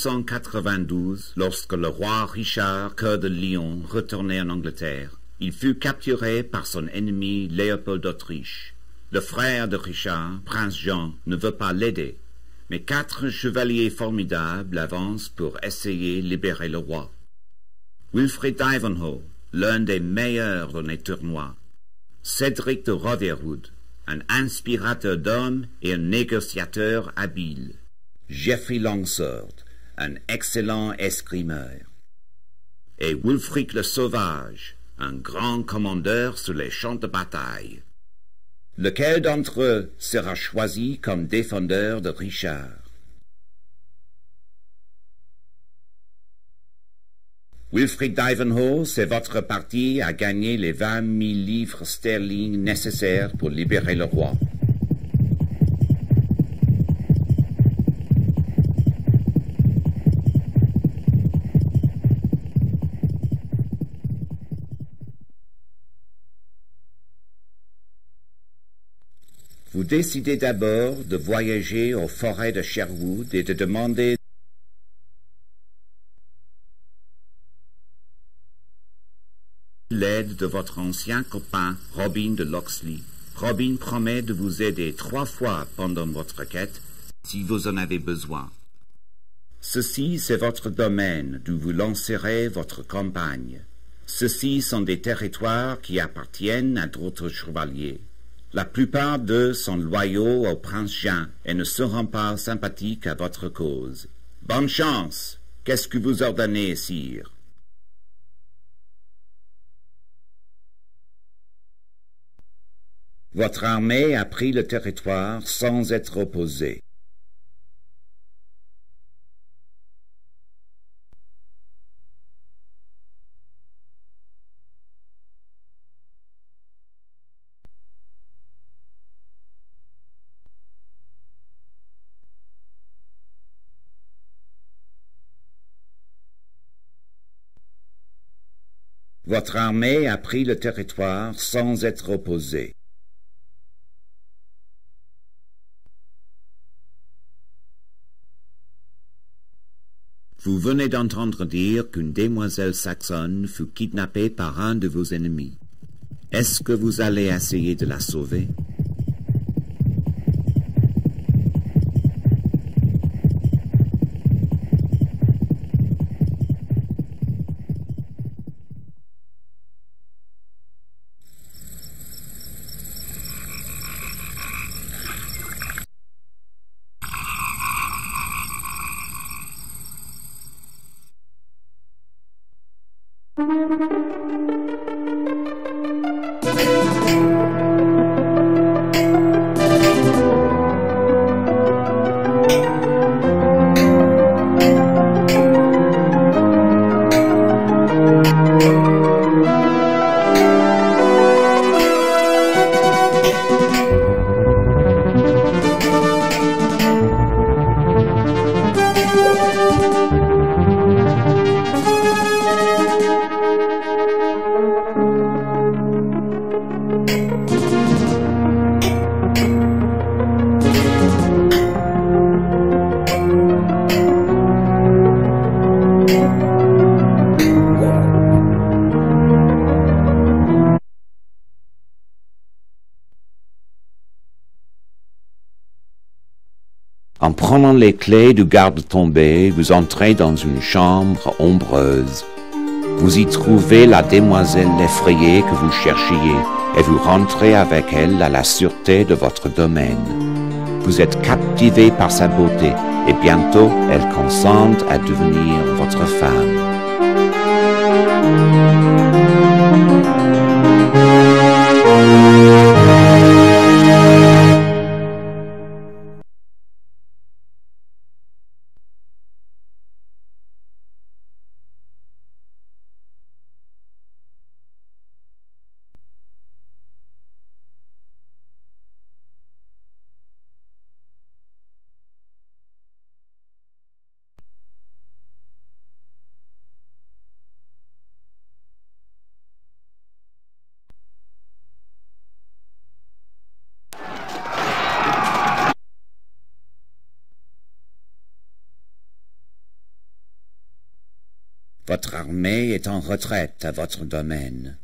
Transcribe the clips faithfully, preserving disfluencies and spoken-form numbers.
cent quatre-vingt-douze, lorsque le roi Richard Cœur de Lion retournait en Angleterre, il fut capturé par son ennemi Léopold d'Autriche. Le frère de Richard, prince Jean, ne veut pas l'aider, mais quatre chevaliers formidables avancent pour essayer de libérer le roi. Wilfrid d'Ivanhoe, l'un des meilleurs dans les tournois, Cédric de Rotherwood, un inspirateur d'hommes et un négociateur habile, Geoffrey Longsword, un excellent escrimeur, et Wulfric le Sauvage, un grand commandeur sur les champs de bataille. Lequel d'entre eux sera choisi comme défendeur de Richard? Wilfrid d'Ivanhoe, c'est votre parti à gagner les vingt mille livres sterling nécessaires pour libérer le roi. Vous décidez d'abord de voyager aux forêts de Sherwood et de demander l'aide de votre ancien copain Robin de Locksley. Robin promet de vous aider trois fois pendant votre quête, si vous en avez besoin. Ceci, c'est votre domaine, d'où vous lancerez votre campagne. Ceux-ci sont des territoires qui appartiennent à d'autres chevaliers. La plupart d'eux sont loyaux au prince Jean et ne seront pas sympathiques à votre cause. Bonne chance! Qu'est-ce que vous ordonnez, sire? Votre armée a pris le territoire sans être opposée. Votre armée a pris le territoire sans être opposée. Vous venez d'entendre dire qu'une demoiselle saxonne fut kidnappée par un de vos ennemis. Est-ce que vous allez essayer de la sauver? En prenant les clés du garde tombé, vous entrez dans une chambre ombreuse. Vous y trouvez la demoiselle effrayée que vous cherchiez, et vous rentrez avec elle à la sûreté de votre domaine. Vous êtes captivé par sa beauté, et bientôt elle consent à devenir votre femme. Votre armée est en retraite à votre domaine.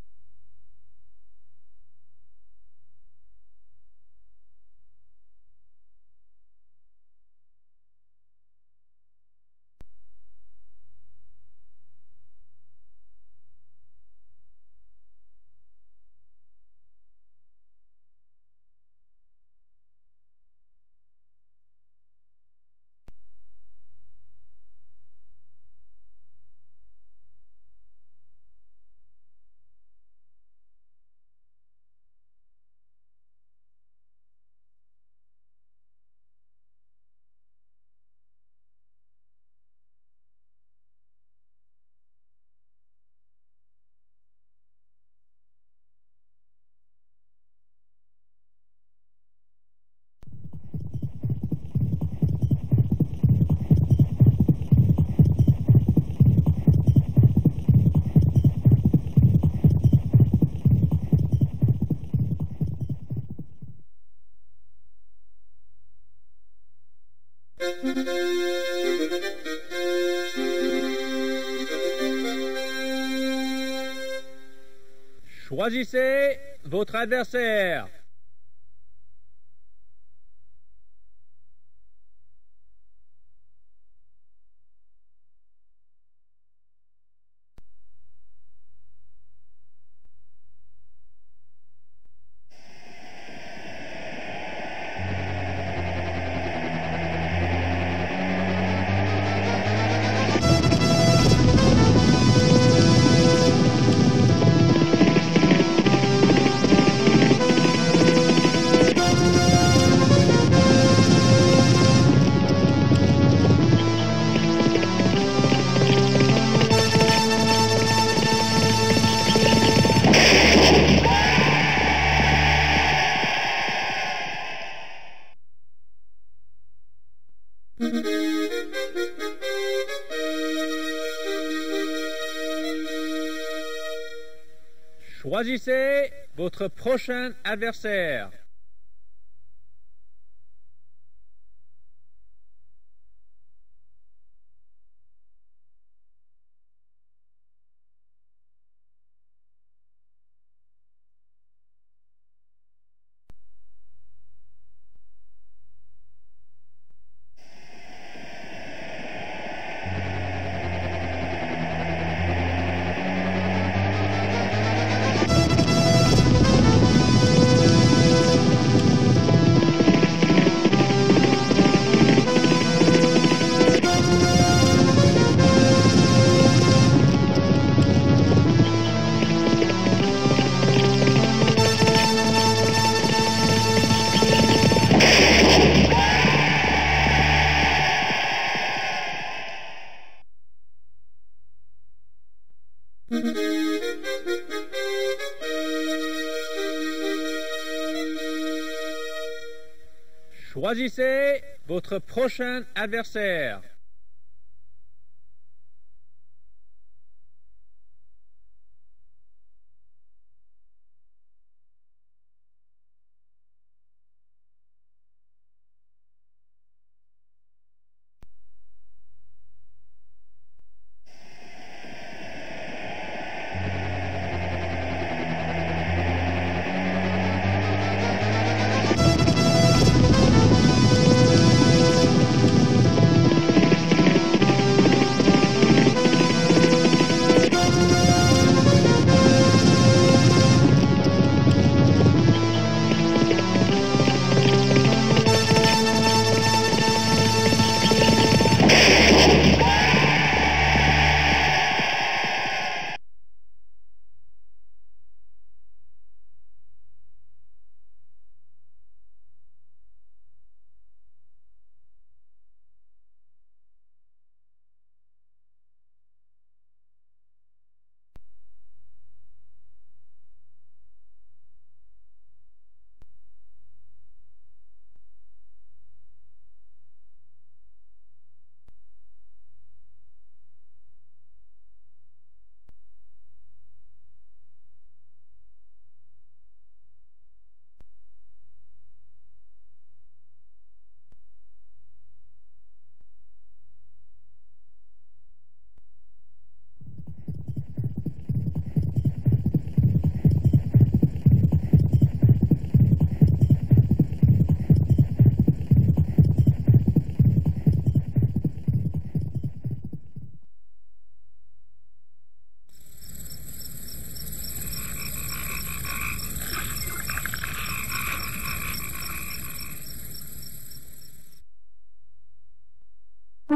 Choisissez votre adversaire. Choisissez votre prochain adversaire. Choisissez votre prochain adversaire.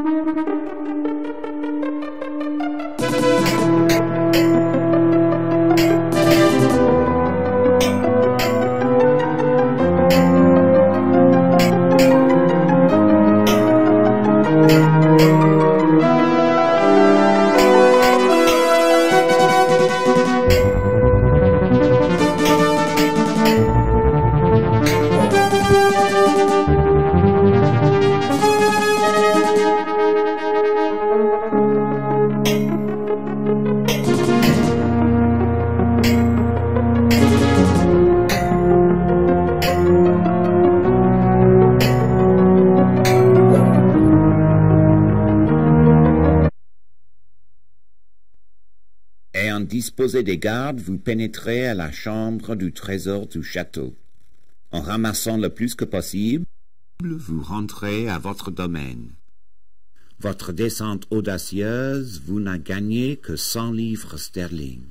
Disposez des gardes, vous pénétrez à la chambre du trésor du château. En ramassant le plus que possible, vous rentrez à votre domaine. Votre descente audacieuse vous n'a gagné que cent livres sterling.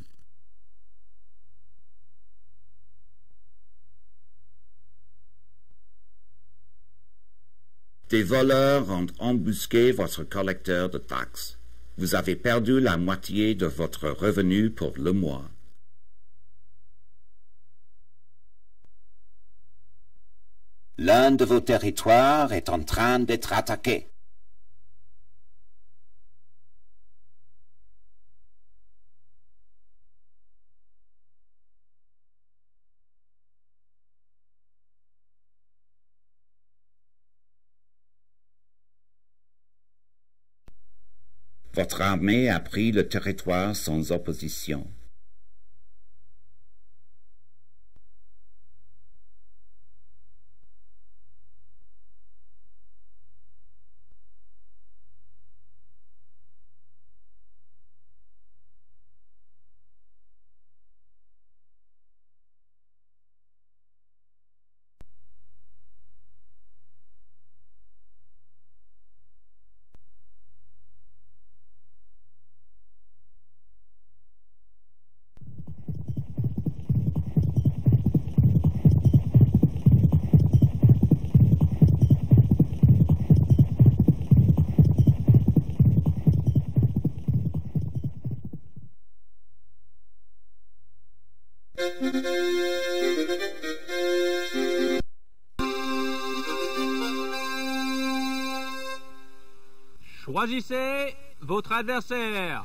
Des voleurs ont embusqué votre collecteur de taxes. Vous avez perdu la moitié de votre revenu pour le mois. L'un de vos territoires est en train d'être attaqué. Votre armée a pris le territoire sans opposition. Choisissez votre adversaire.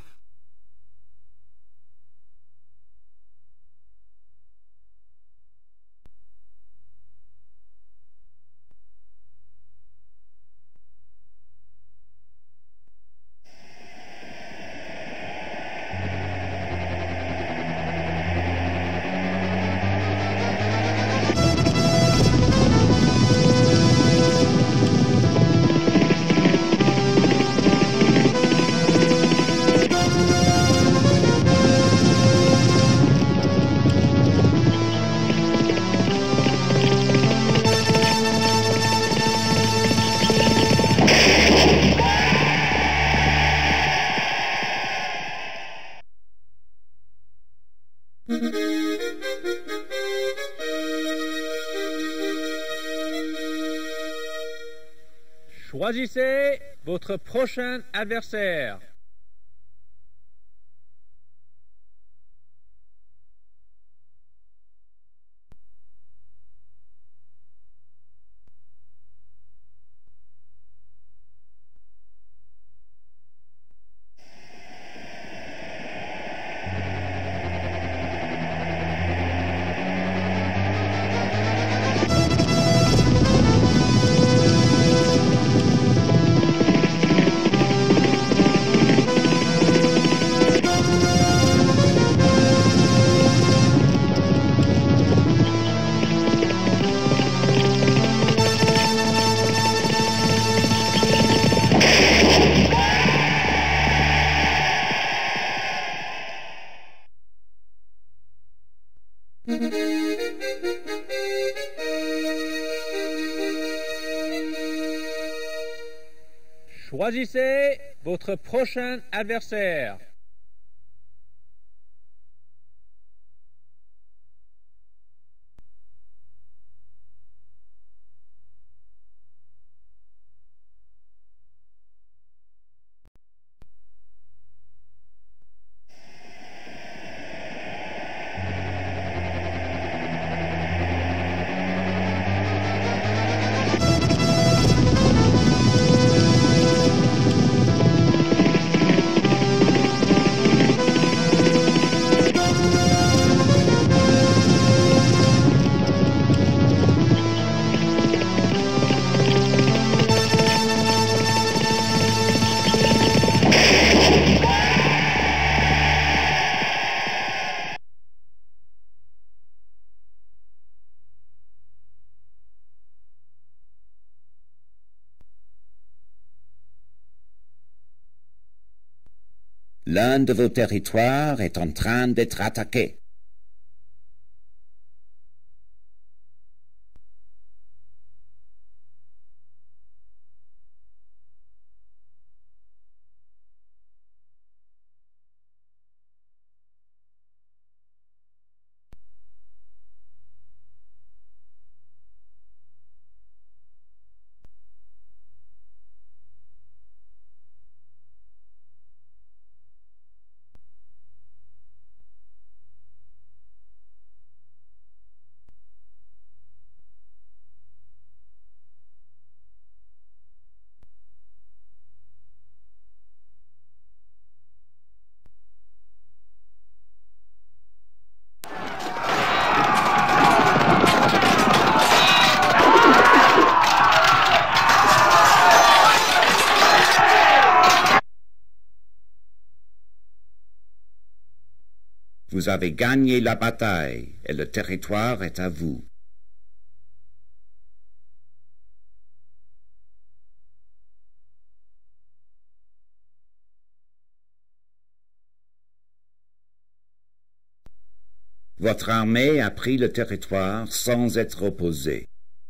Choisissez votre prochain adversaire. Choisissez votre prochain adversaire. L'un de vos territoires est en train d'être attaqué. Vous avez gagné la bataille et le territoire est à vous. Votre armée a pris le territoire sans être opposée.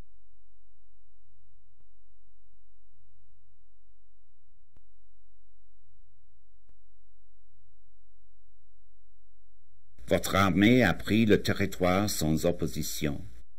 Votre armée a pris le territoire sans opposition.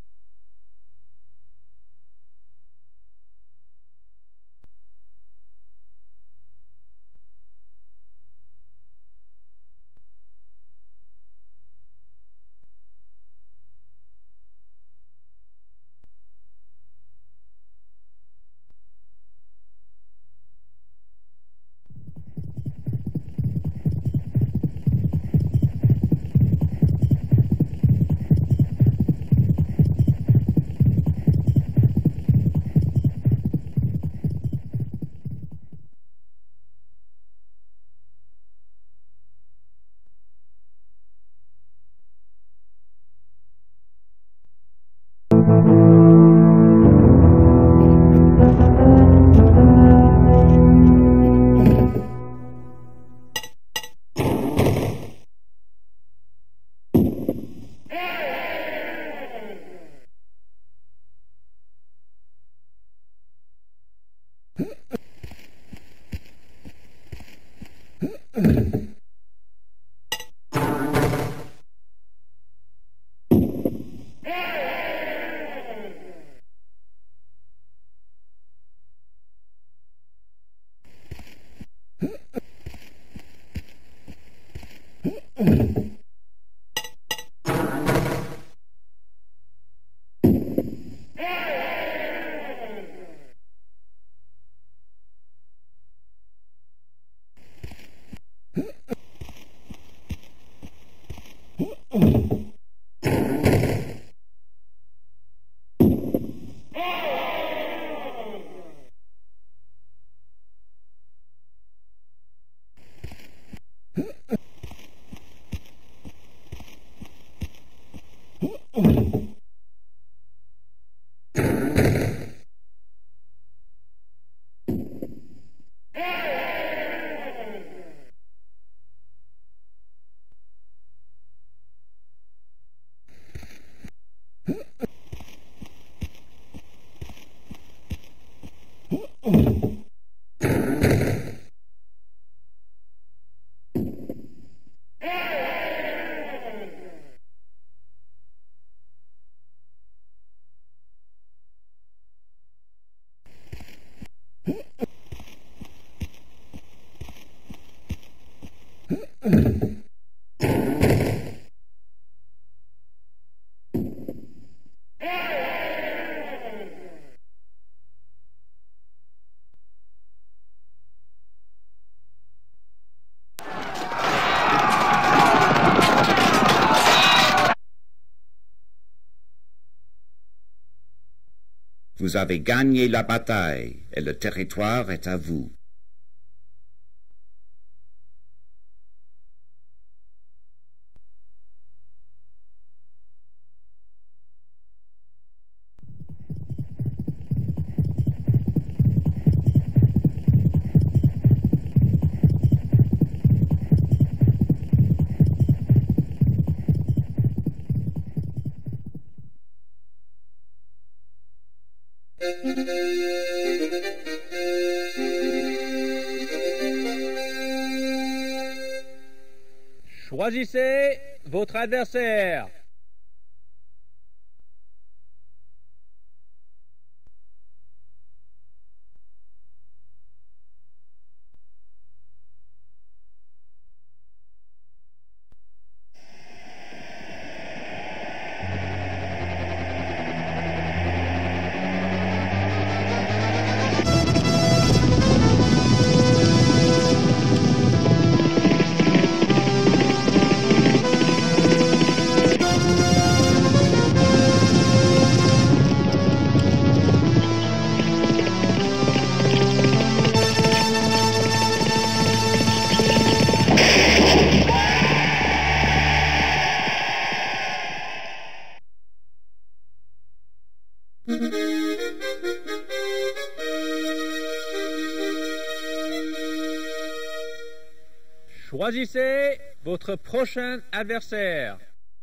Vous avez gagné la bataille et le territoire est à vous. Choisissez votre adversaire. Choisissez votre prochain adversaire.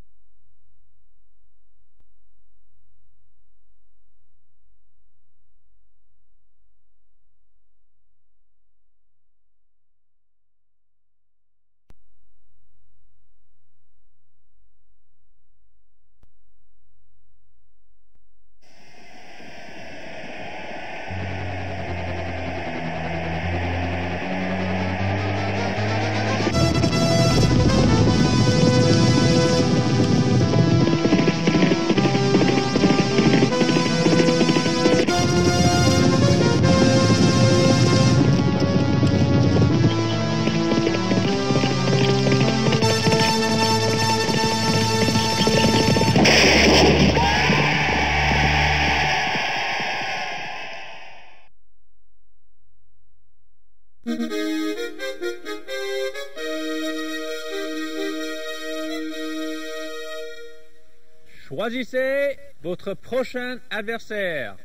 Choisissez votre prochain adversaire.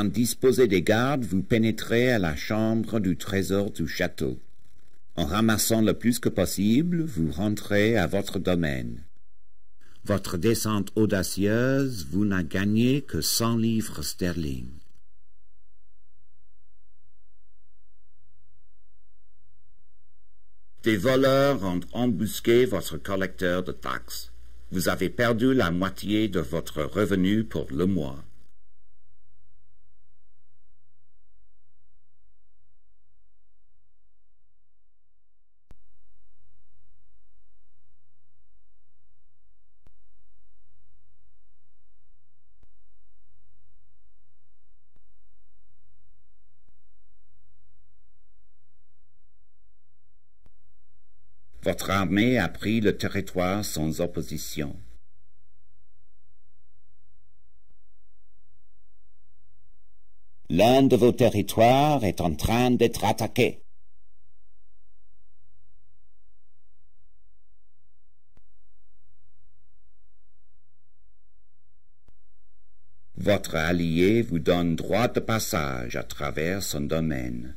ayant disposé des gardes, vous pénétrez à la chambre du trésor du château. En ramassant le plus que possible, vous rentrez à votre domaine. Votre descente audacieuse vous n'a gagné que cent livres sterling. Des voleurs ont embusqué votre collecteur de taxes. Vous avez perdu la moitié de votre revenu pour le mois. Votre armée a pris le territoire sans opposition. L'un de vos territoires est en train d'être attaqué. Votre allié vous donne droit de passage à travers son domaine.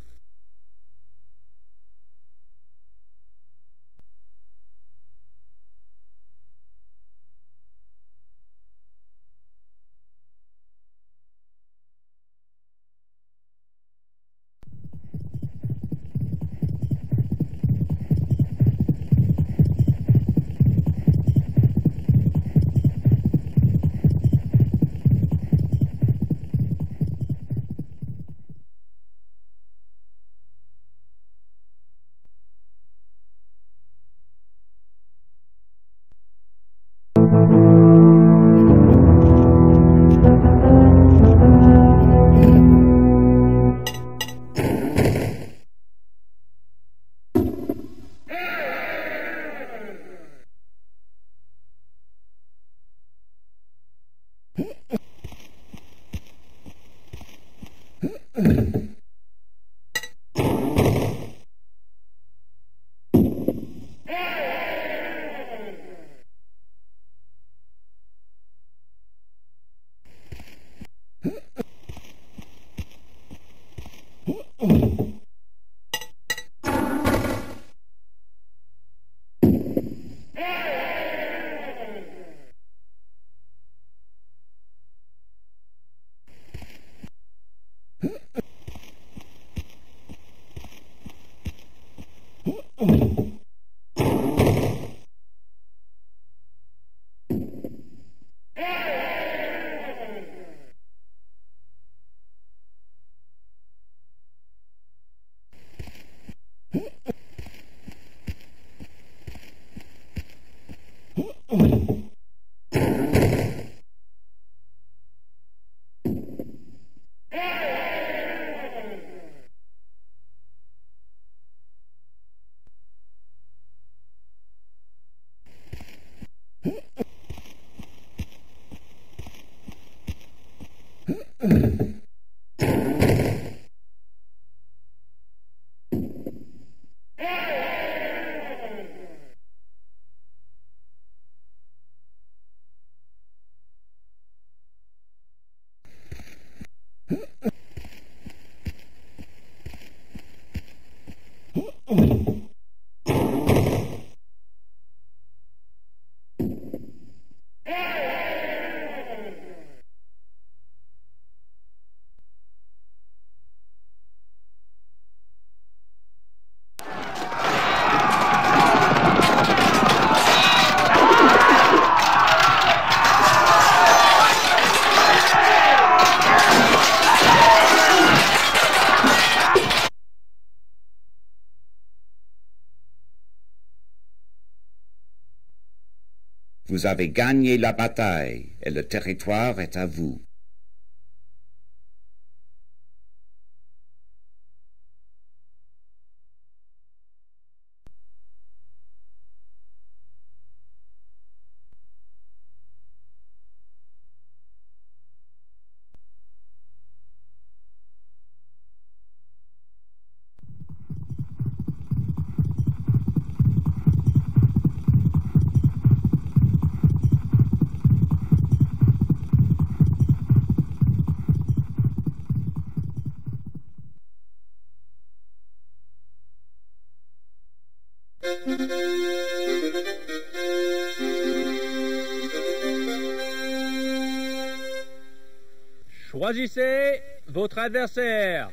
Vous avez gagné la bataille et le territoire est à vous. Choisissez votre adversaire.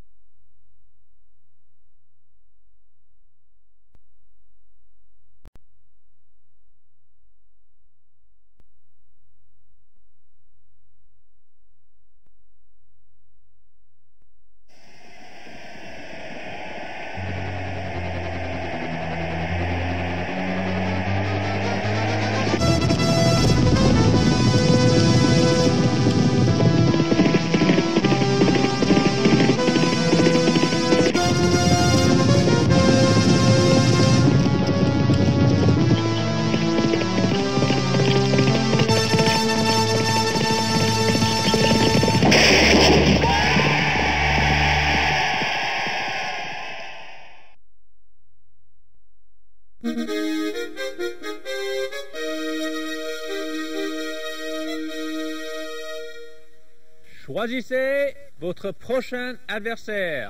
Choisissez votre prochain adversaire.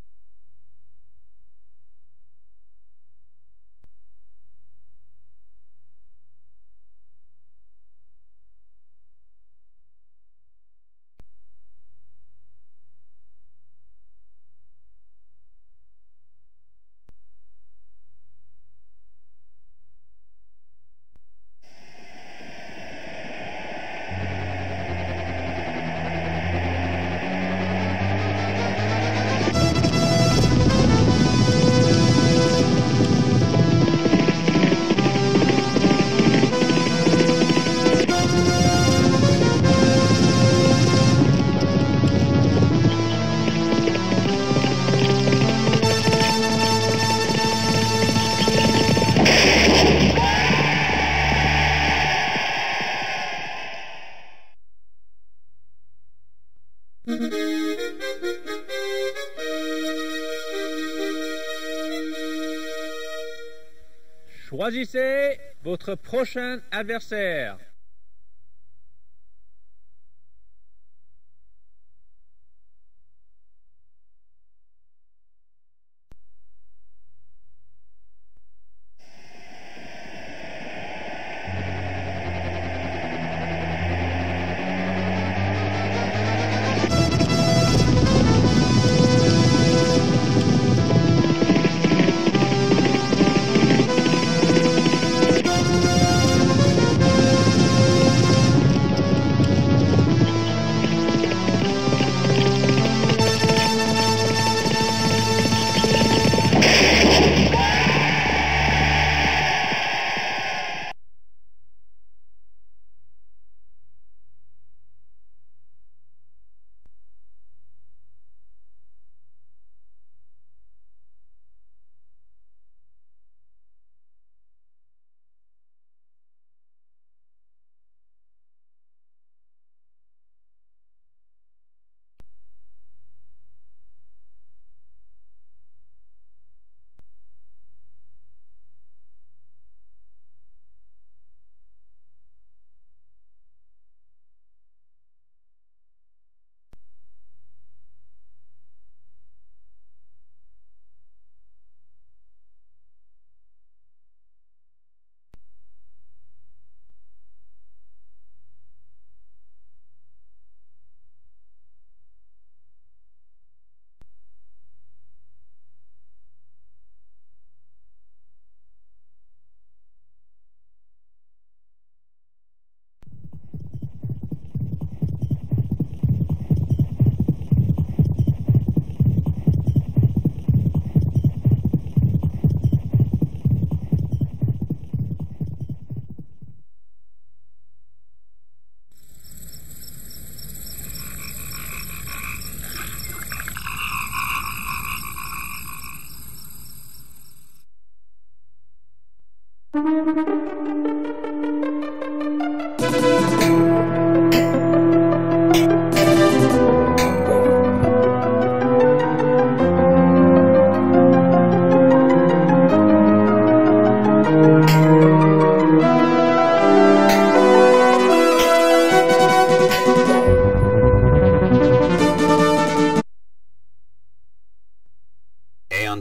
Choisissez votre prochain adversaire.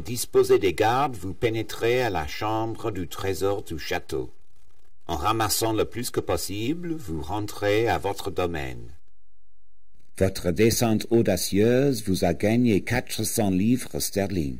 disposer des gardes, vous pénétrez à la chambre du trésor du château. En ramassant le plus que possible, vous rentrez à votre domaine. Votre descente audacieuse vous a gagné quatre cents livres sterling.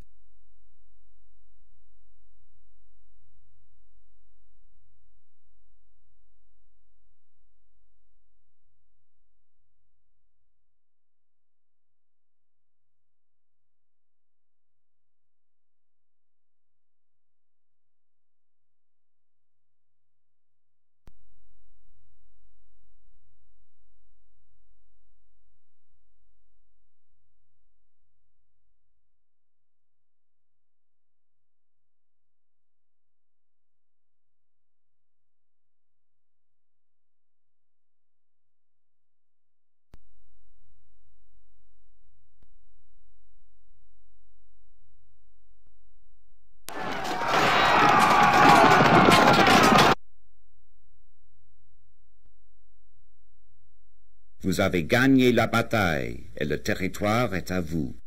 Vous avez gagné la bataille et le territoire est à vous.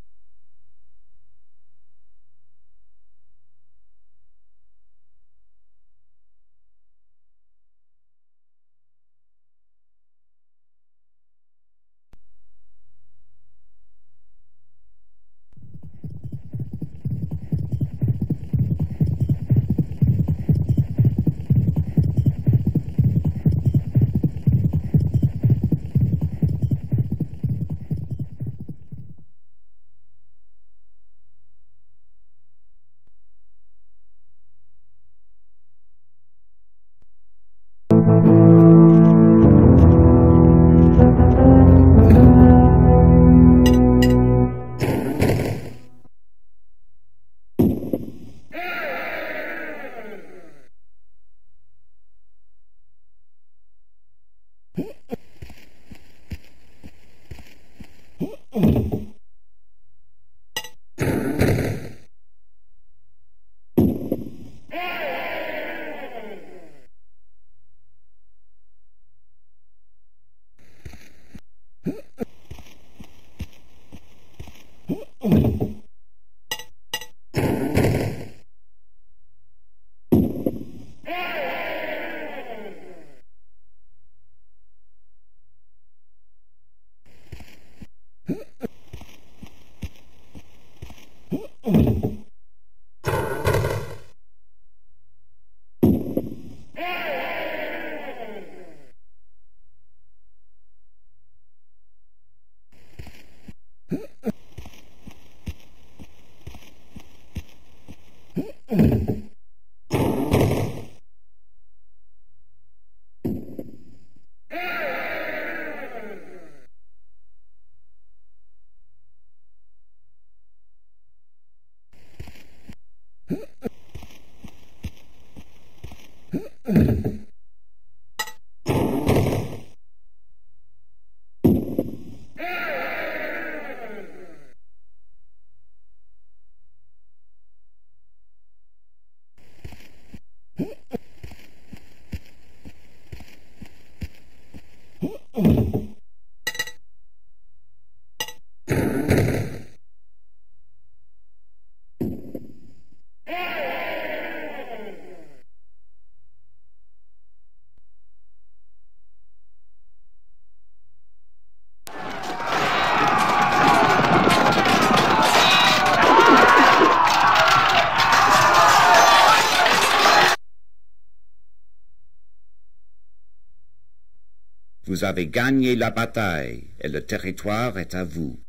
Vous avez gagné la bataille et le territoire est à vous.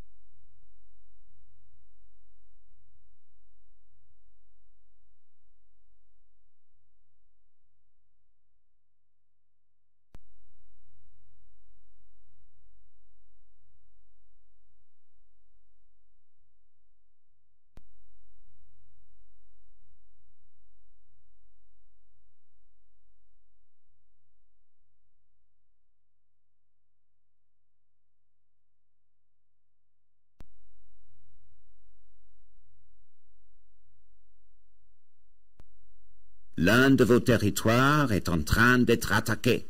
L'un de vos territoires est en train d'être attaqué.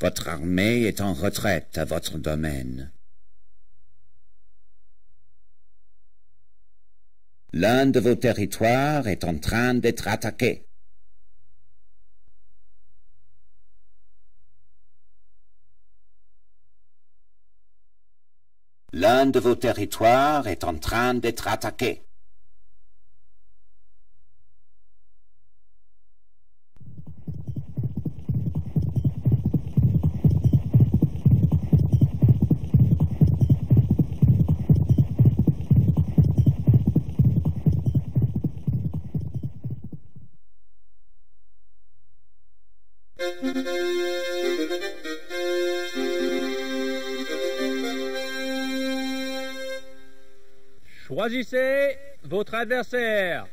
Votre armée est en retraite à votre domaine. L'un de vos territoires est en train d'être attaqué. L'un de vos territoires est en train d'être attaqué. Choisissez votre adversaire.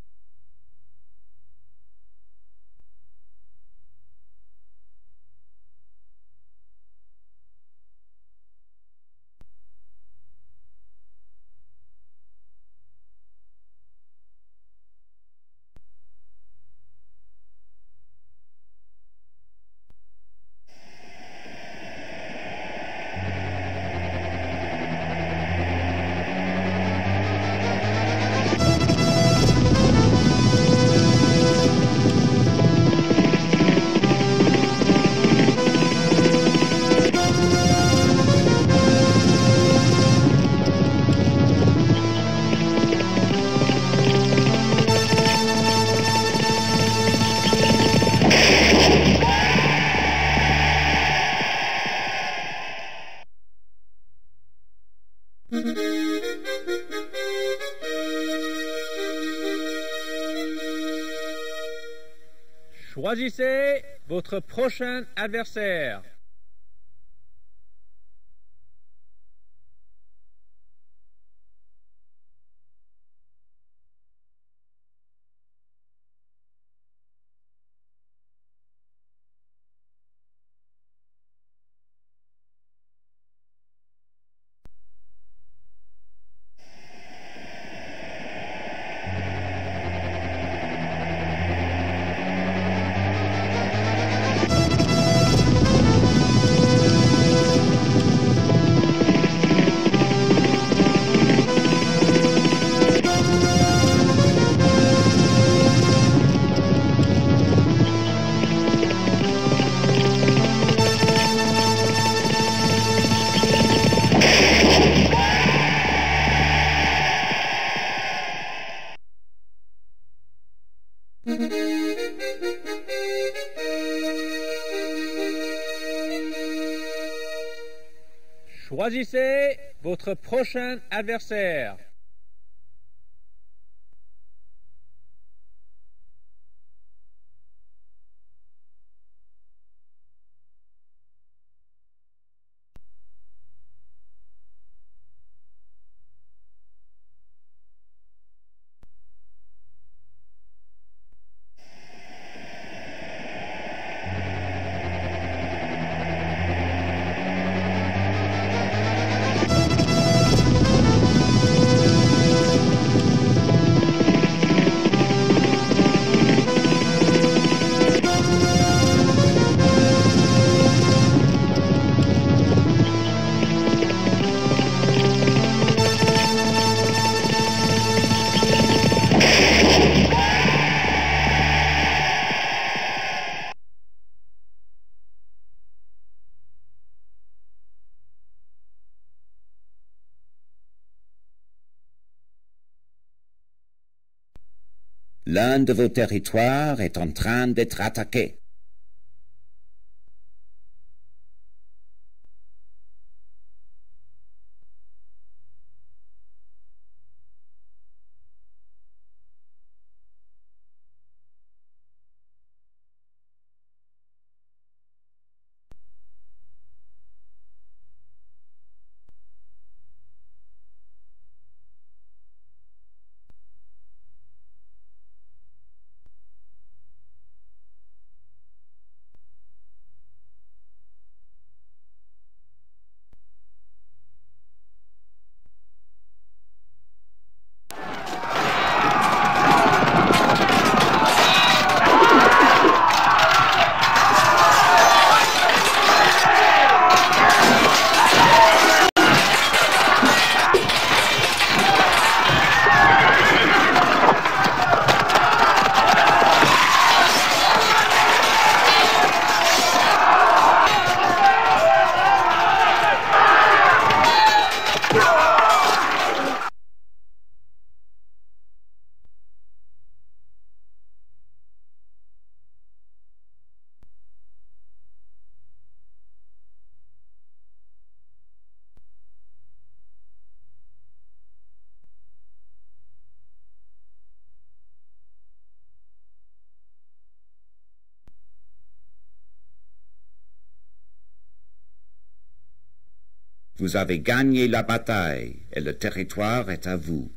Choisissez votre prochain adversaire. Choisissez votre prochain adversaire. L'un de vos territoires est en train d'être attaqué. Vous avez gagné la bataille et le territoire est à vous.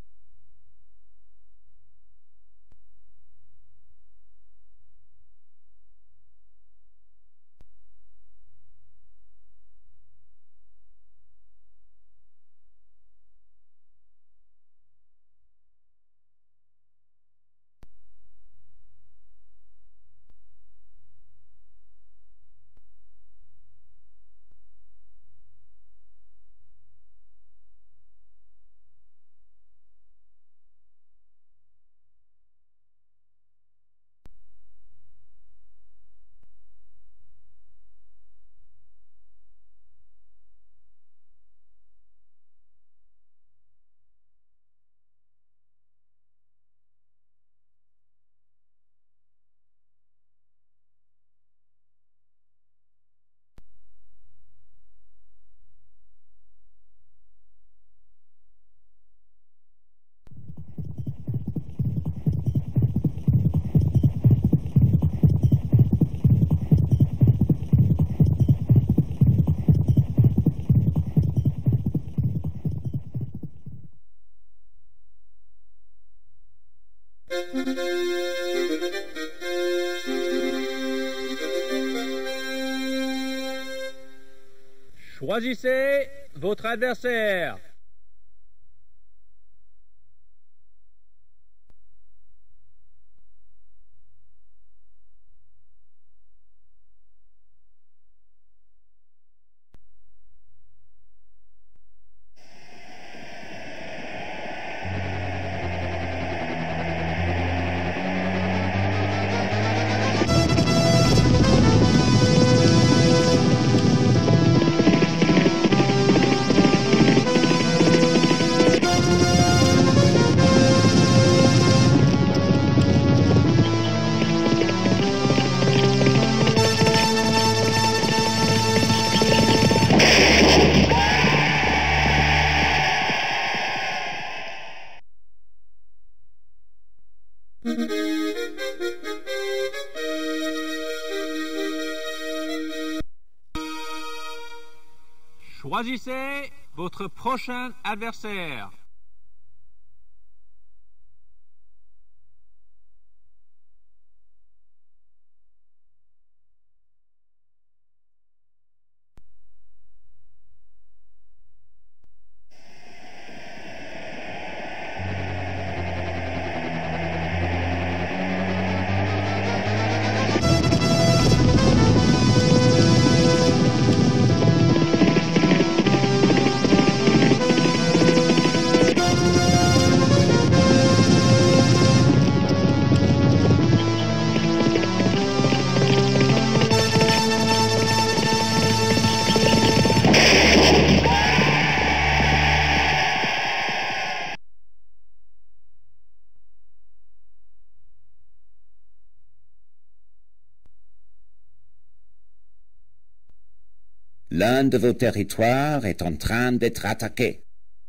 Choisissez votre adversaire. Choisissez votre prochain adversaire. L'un de vos territoires est en train d'être attaqué.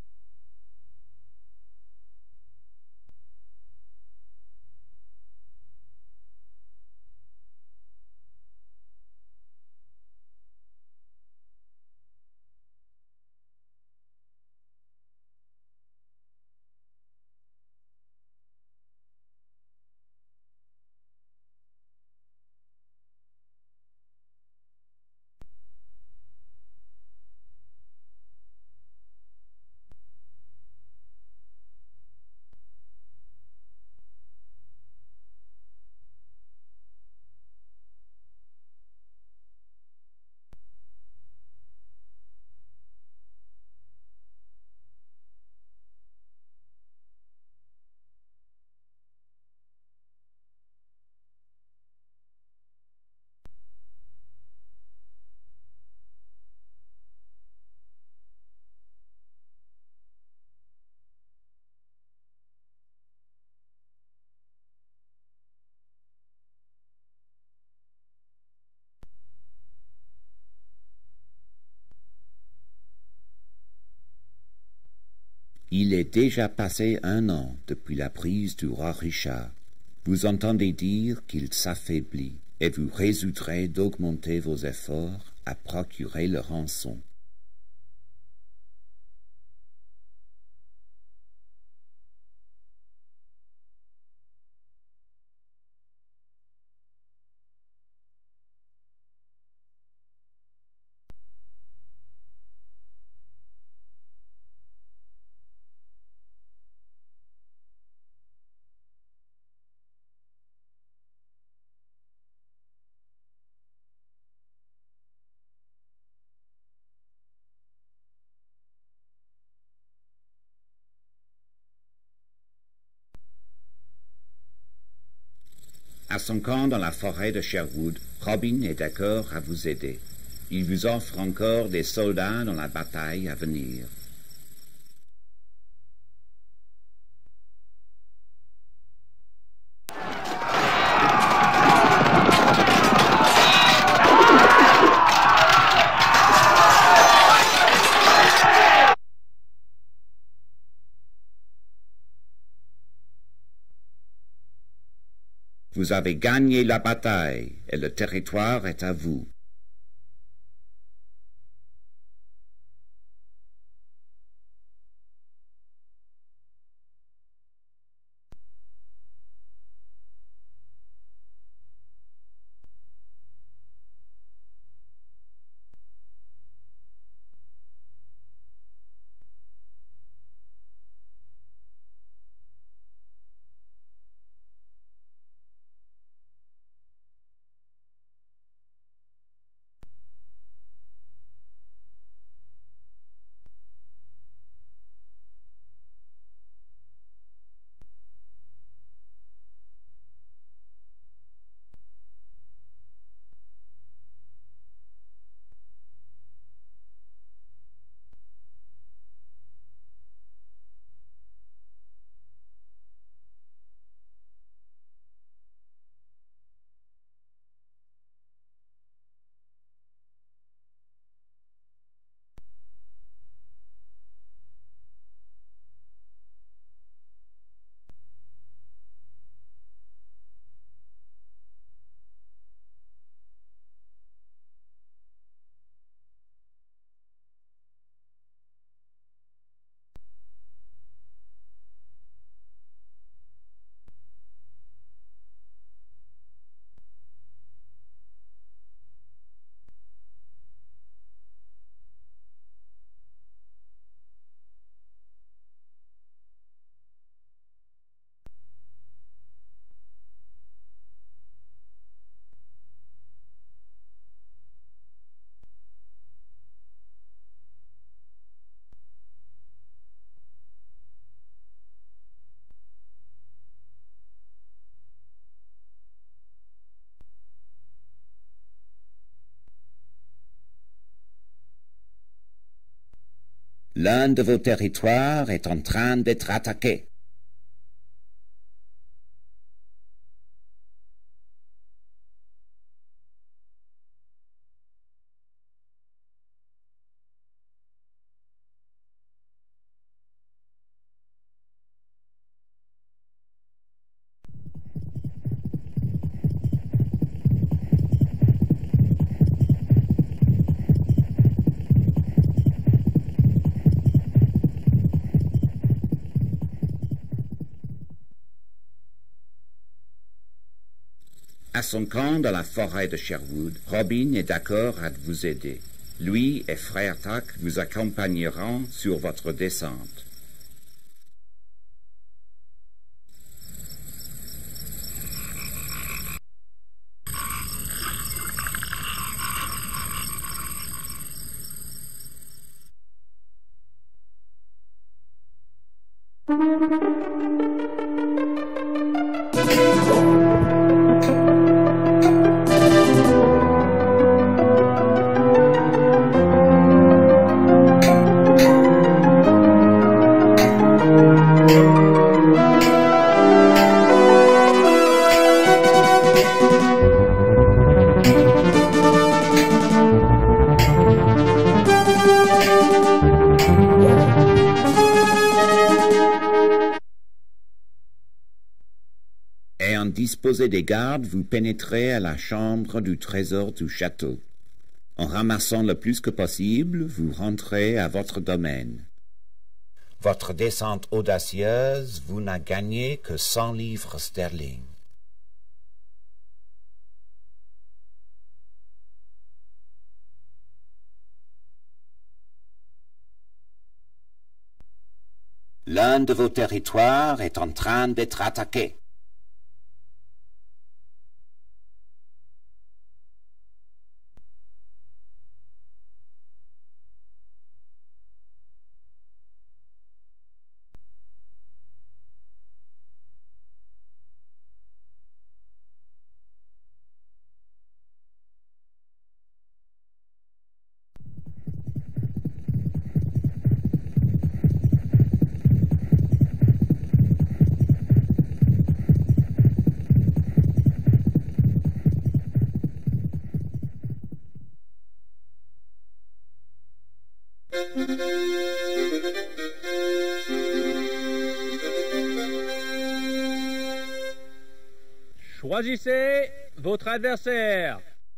Il est déjà passé un an depuis la prise du roi Richard. Vous entendez dire qu'il s'affaiblit, et vous résoudrez d'augmenter vos efforts à procurer le rançon. À son camp dans la forêt de Sherwood, Robin est d'accord à vous aider. Il vous offre encore des soldats dans la bataille à venir. Vous avez gagné la bataille et le territoire est à vous. L'un de vos territoires est en train d'être attaqué. À son camp dans la forêt de Sherwood, Robin est d'accord à vous aider. Lui et Frère Tuck vous accompagneront sur votre descente. Ayant disposé des gardes, vous pénétrez à la chambre du trésor du château. En ramassant le plus que possible, vous rentrez à votre domaine. Votre descente audacieuse vous n'a gagné que cent livres sterling. L'un de vos territoires est en train d'être attaqué. Choisissez votre adversaire.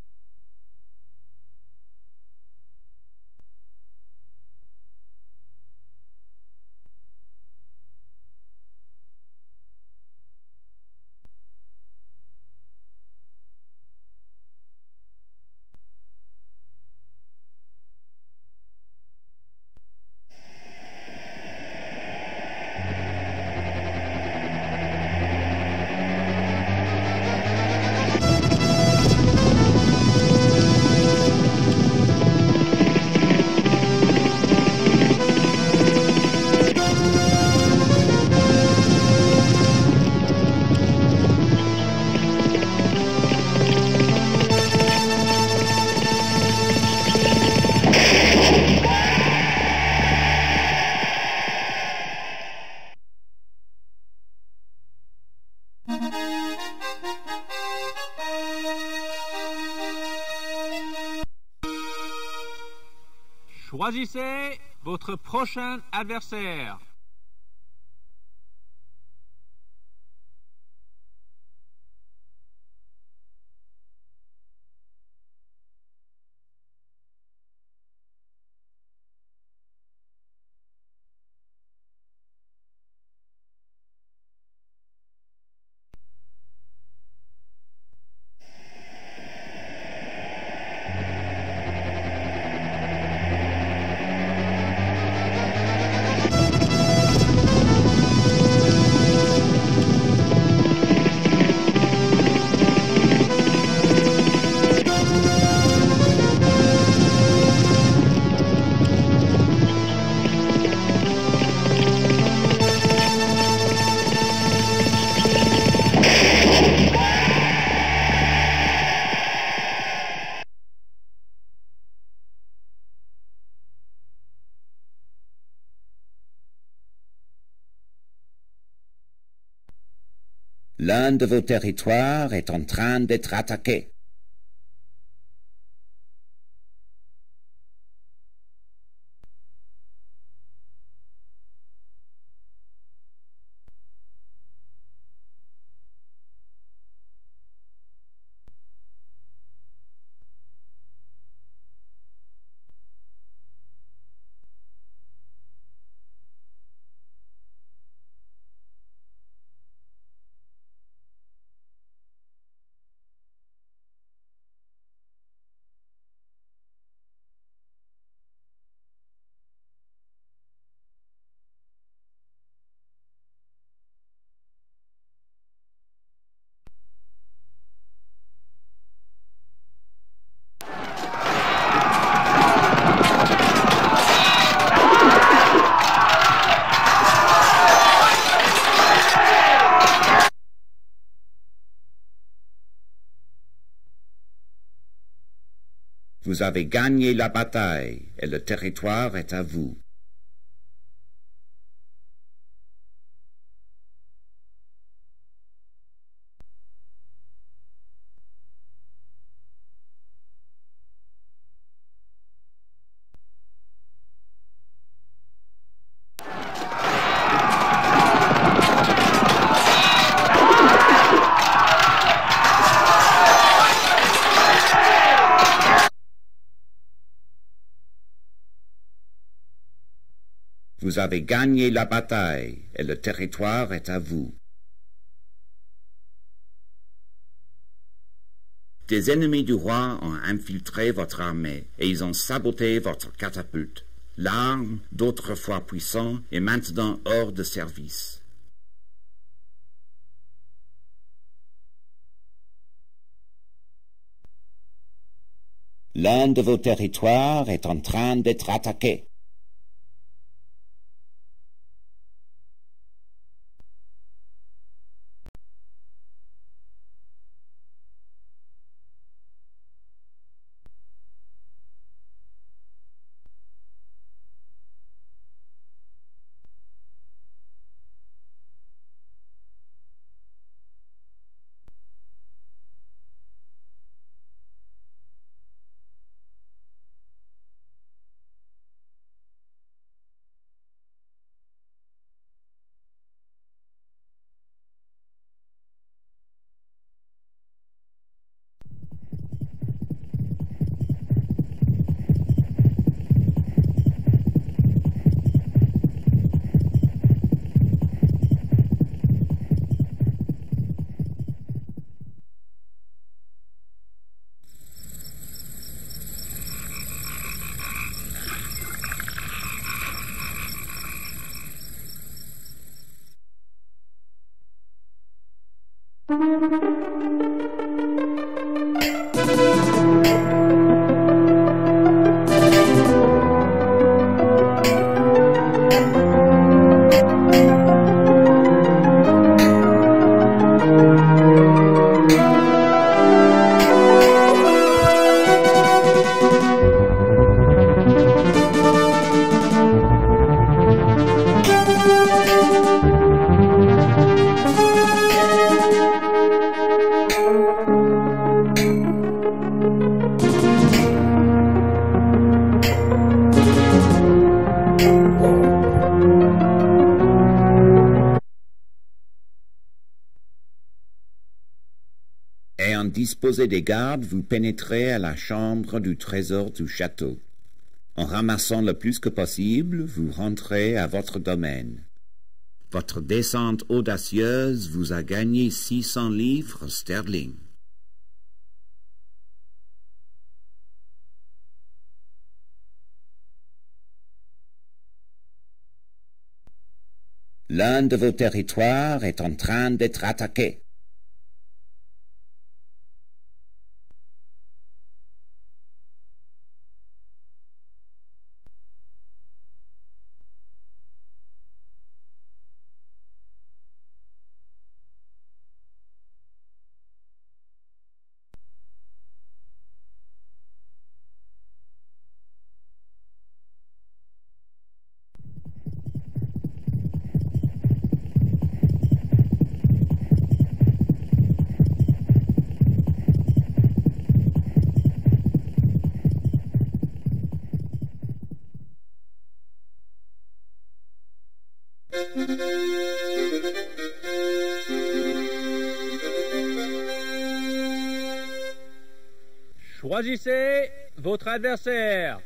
Choisissez votre prochain adversaire. L'un de vos territoires est en train d'être attaqué. Vous avez gagné la bataille et le territoire est à vous. Vous avez gagné la bataille et le territoire est à vous. Des ennemis du roi ont infiltré votre armée et ils ont saboté votre catapulte. L'arme, d'autrefois puissant, est maintenant hors de service. L'un de vos territoires est en train d'être attaqué. Ayant disposé des gardes, vous pénétrez à la chambre du trésor du château. En ramassant le plus que possible, vous rentrez à votre domaine. Votre descente audacieuse vous a gagné six cents livres sterling. L'un de vos territoires est en train d'être attaqué. Choisissez votre adversaire.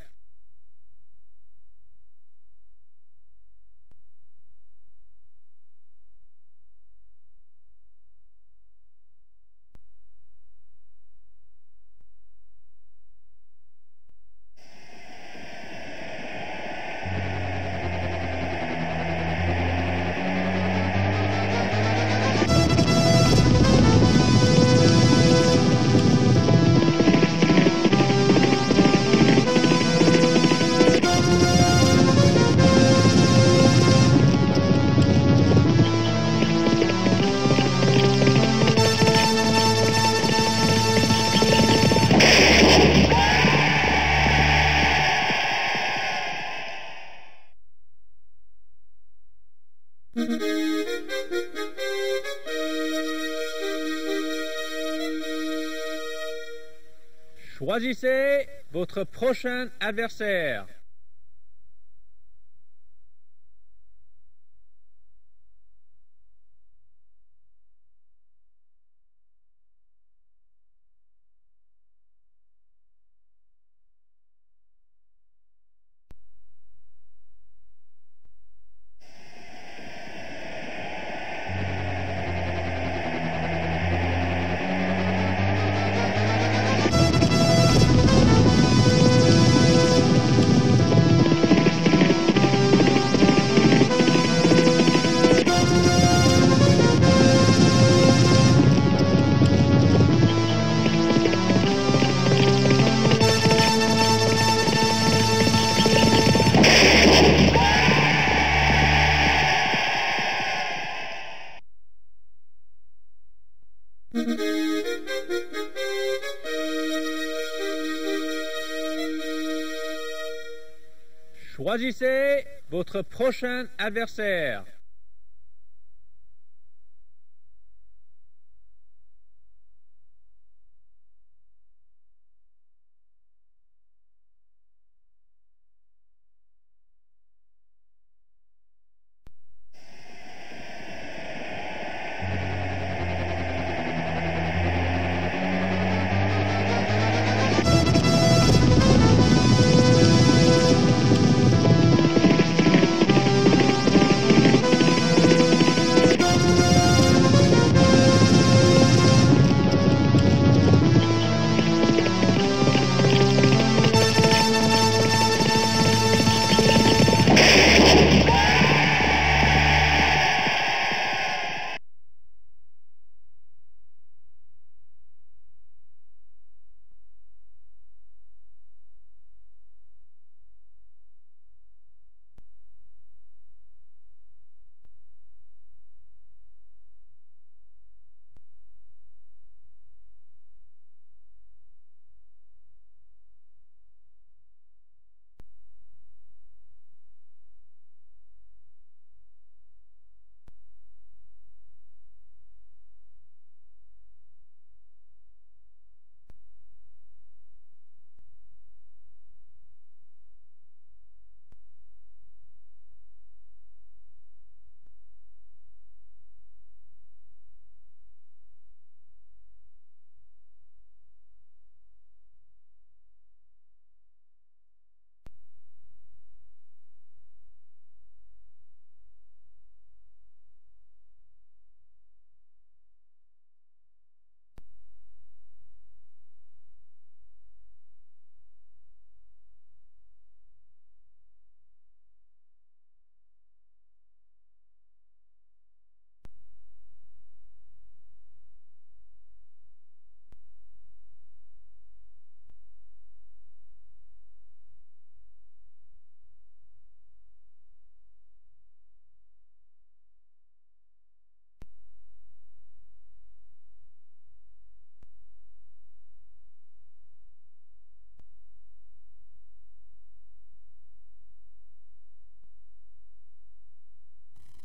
Choisissez votre prochain adversaire. Choisissez votre prochain adversaire.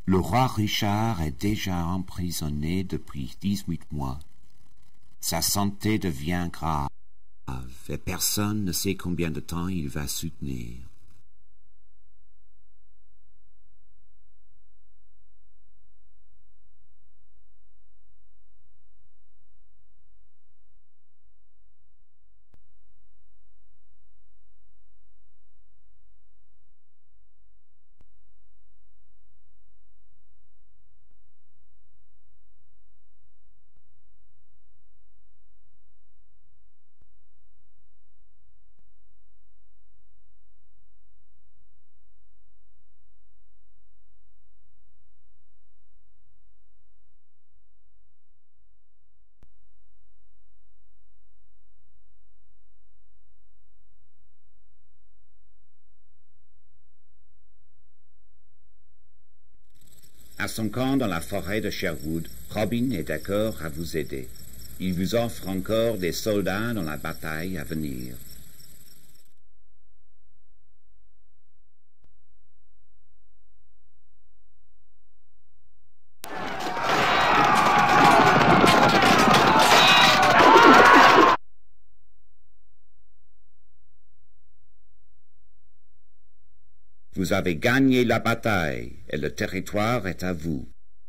Le roi Richard est déjà emprisonné depuis dix-huit mois. Sa santé devient grave et personne ne sait combien de temps il va soutenir. À son camp dans la forêt de Sherwood, Robin est d'accord à vous aider. Il vous offre encore des soldats dans la bataille à venir. Vous avez gagné la bataille et le territoire est à vous.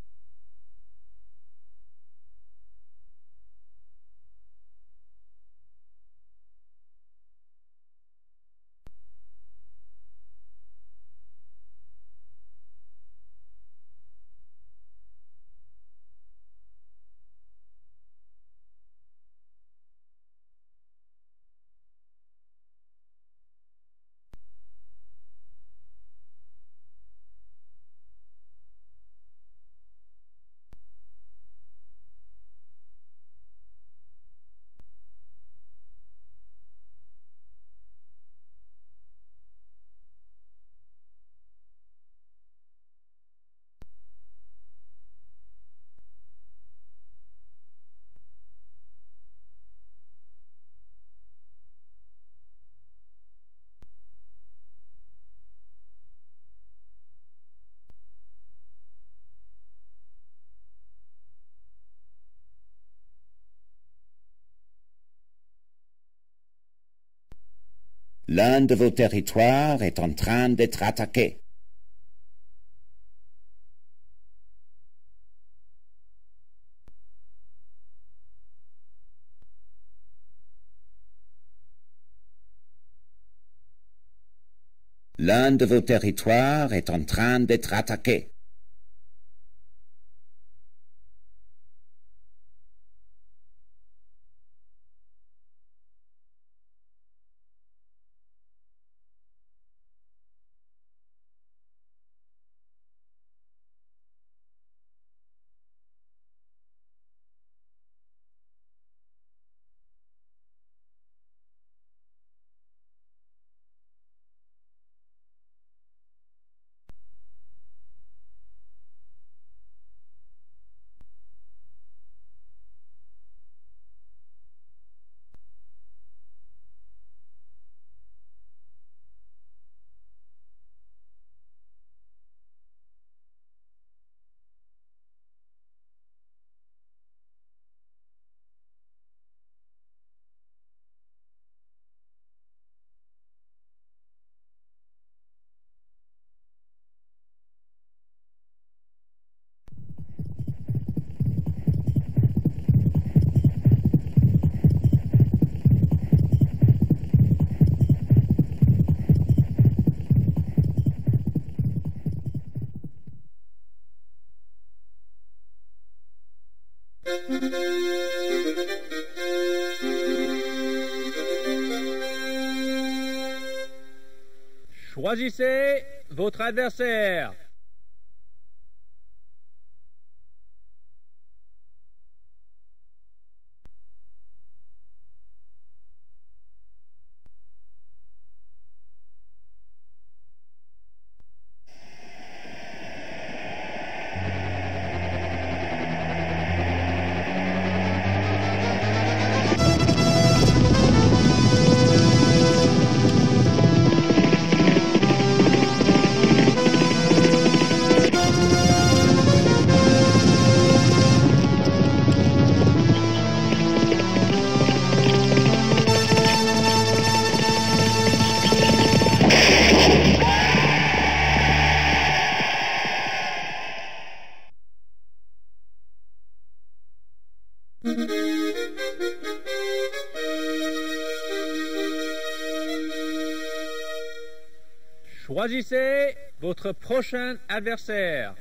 L'un de vos territoires est en train d'être attaqué. L'un de vos territoires est en train d'être attaqué. Choisissez votre adversaire. Choisissez votre prochain adversaire.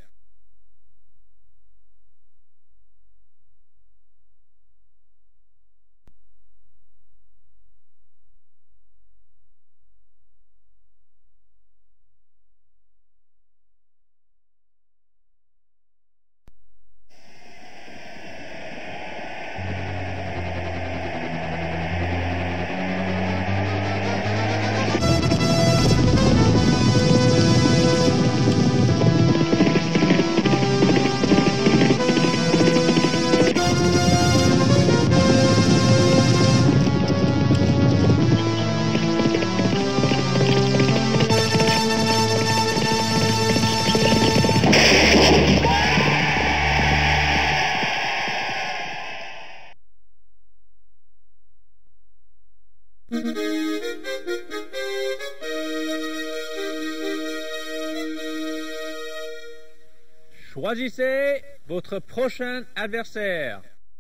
Choisissez votre prochain adversaire.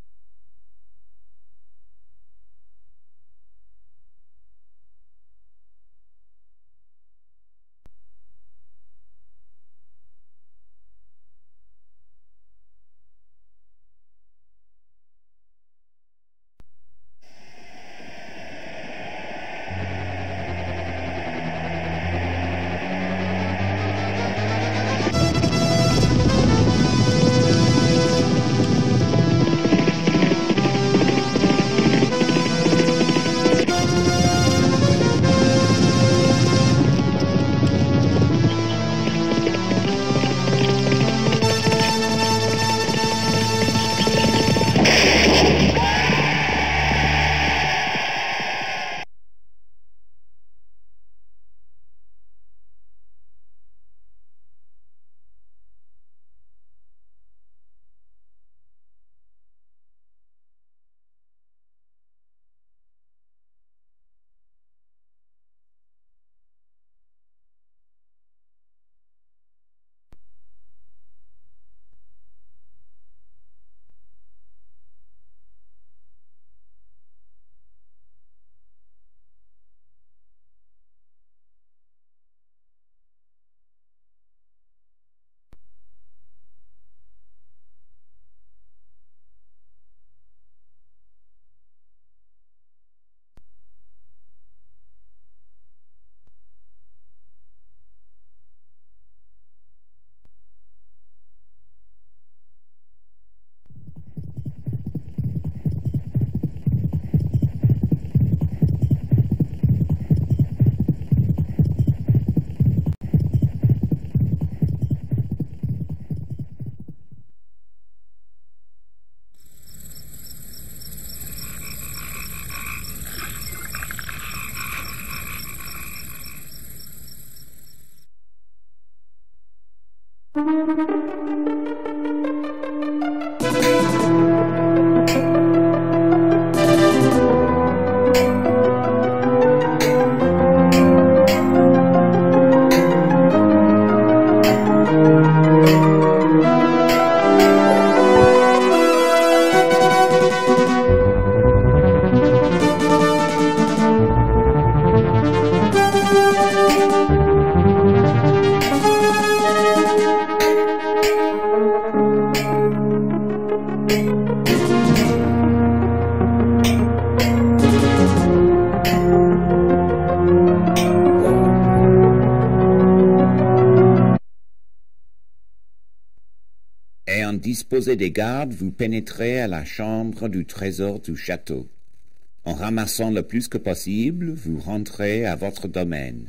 Ayant disposé des gardes, vous pénétrez à la chambre du trésor du château. En ramassant le plus que possible, vous rentrez à votre domaine.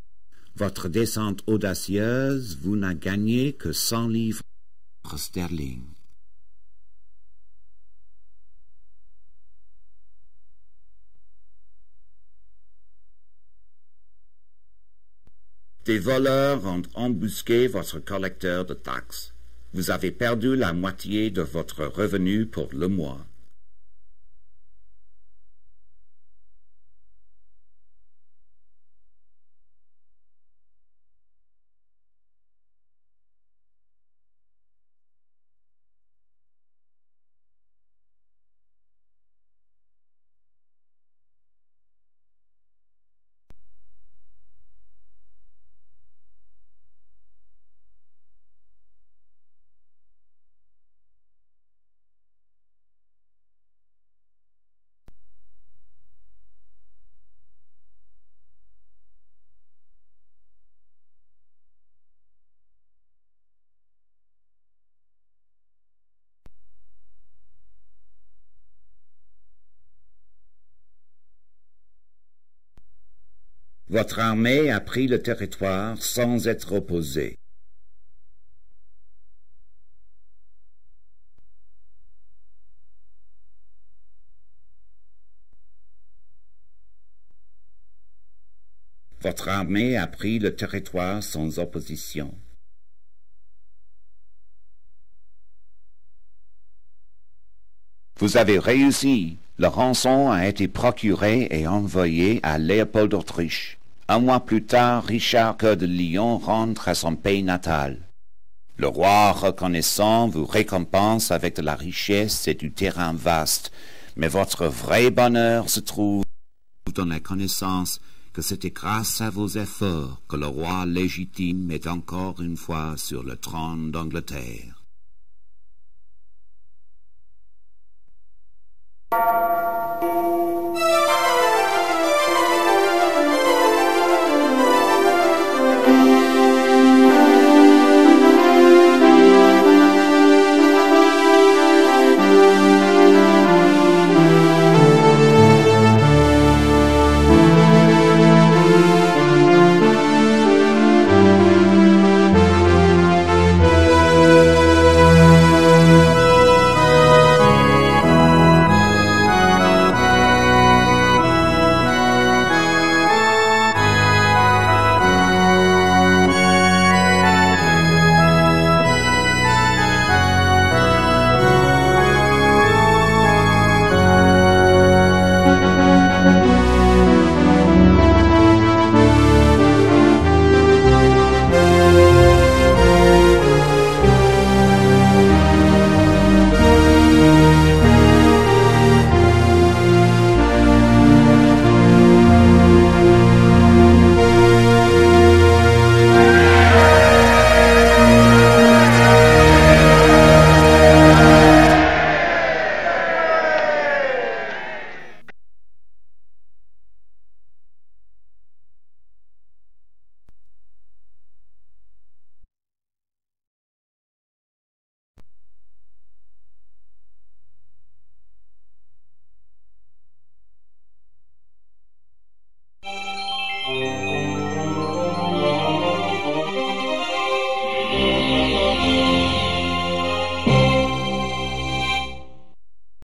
Votre descente audacieuse vous n'a gagné que cent livres sterling. Des voleurs ont embusqué votre collecteur de taxes. Vous avez perdu la moitié de votre revenu pour le mois. Votre armée a pris le territoire sans être opposée. Votre armée a pris le territoire sans opposition. Vous avez réussi. Le rançon a été procuré et envoyé à Léopold d'Autriche. Un mois plus tard, Richard Cœur de Lion rentre à son pays natal. Le roi reconnaissant vous récompense avec de la richesse et du terrain vaste, mais votre vrai bonheur se trouve dans la connaissance que c'était grâce à vos efforts que le roi légitime est encore une fois sur le trône d'Angleterre. Thank you.